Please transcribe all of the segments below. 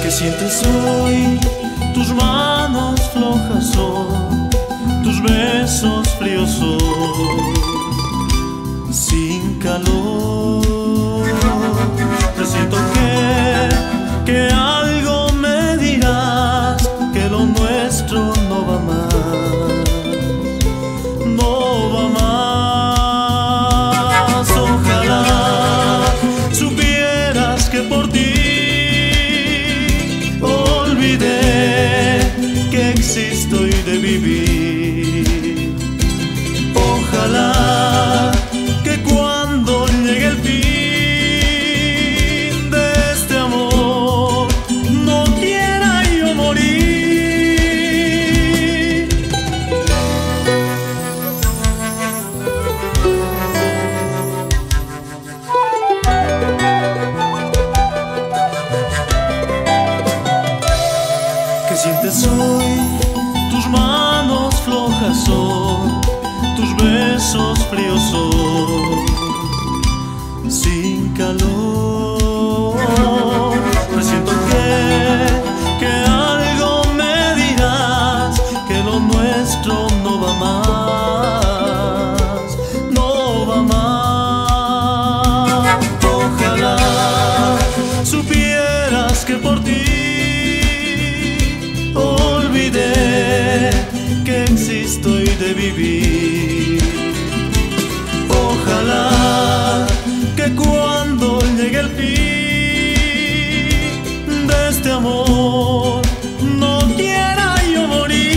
¿Qué sientes hoy? Tus manos flojas son, tus besos fríos son, sin calor. Presiento que algo me dirás, que lo nuestro no va más, no va más. Ojalá supieras que por ti olvidé que existo y de vivir. Ojalá que cuando llegue el fin de este amor no quiera yo morir. ¿Qué sientes hoy? Tus manos flojas son, tus besos fríos son, sin calor. Presiento que algo me dirás, que lo nuestro no va más, no va más. Ojalá supieras que por ti olvidé que existo y de vivir. Ojalá que cuando llegue el fin de este amor no quiera yo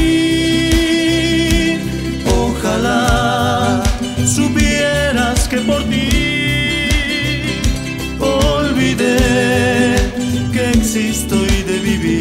morir. Ojalá supieras que por ti olvidé que existo y de vivir.